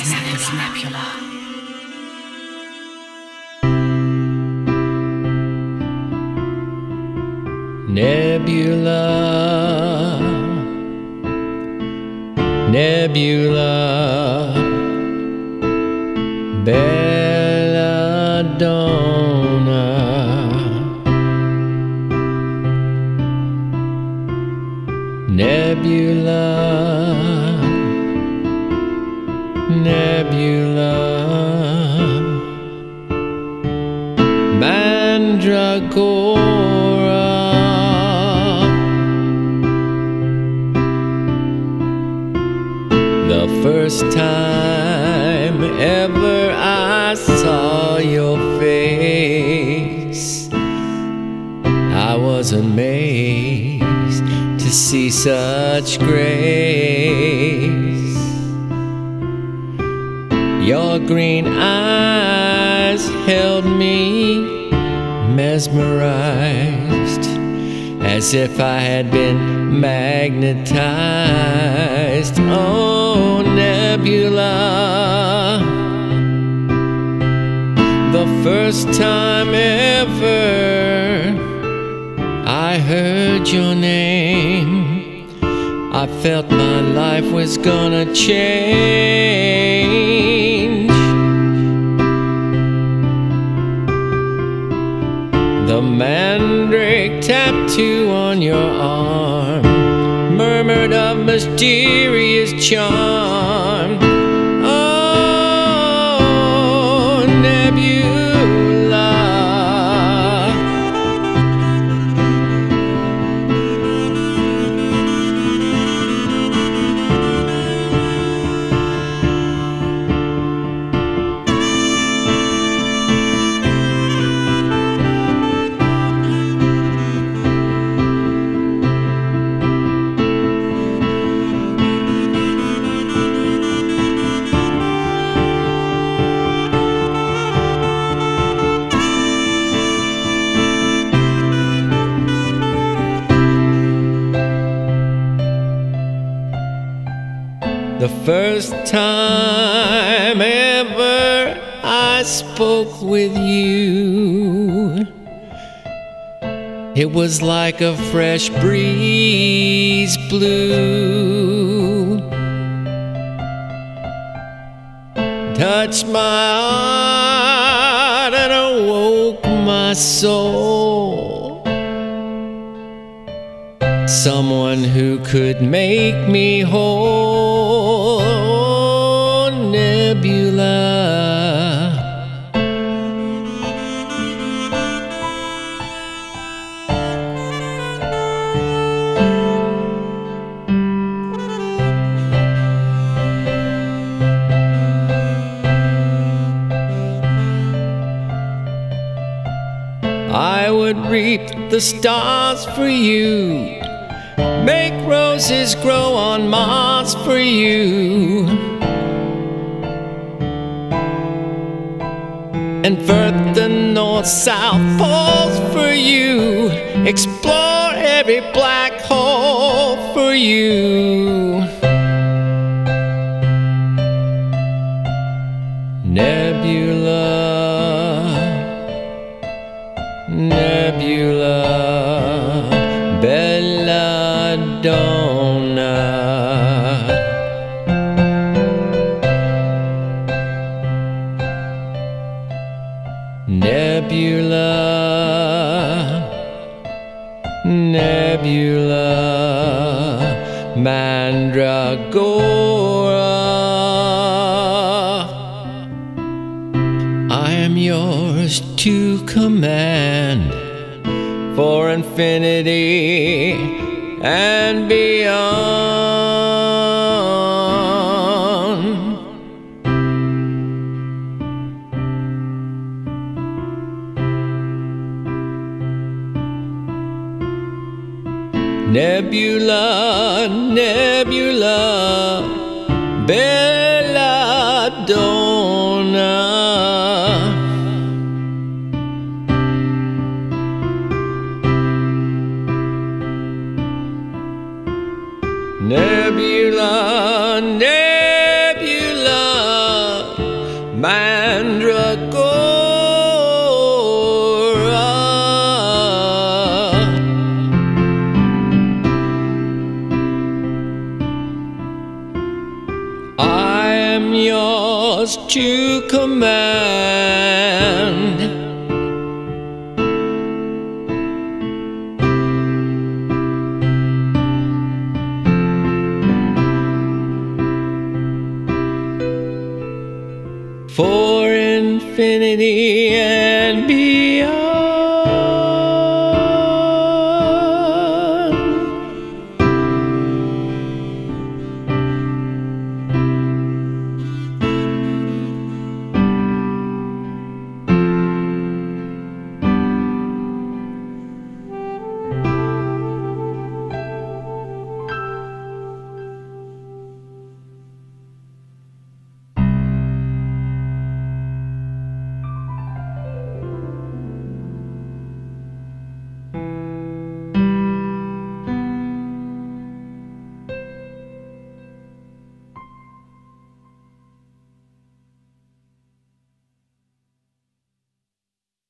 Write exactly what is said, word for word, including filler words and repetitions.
Nebula. Nebula, Nebula, Belladonna, Nebula, Nebula, Mandragora. The first time ever I saw your face, I was amazed to see such grace. Your green eyes held me mesmerized, as if I had been magnetized. Oh, Nebula, the first time ever I heard your name, I felt my life was gonna change. The mandrake tattoo on your arm murmured of mysterious charm. Oh, Nebula, the first time ever I spoke with you, it was like a fresh breeze blew, touched my heart and awoke my soul. Someone who could make me whole. Oh, Nebula, I would reap the stars for you, make roses grow on Mars for you, invert the north-south poles for you, explore every black hole for you. Nebula, Nebula, Belladonna, Nebula, Nebula, Mandragora. I am yours to command for infinity and beyond. Nebula, Nebula, Belladonna, Nebula, Nebula, what you command. For infinity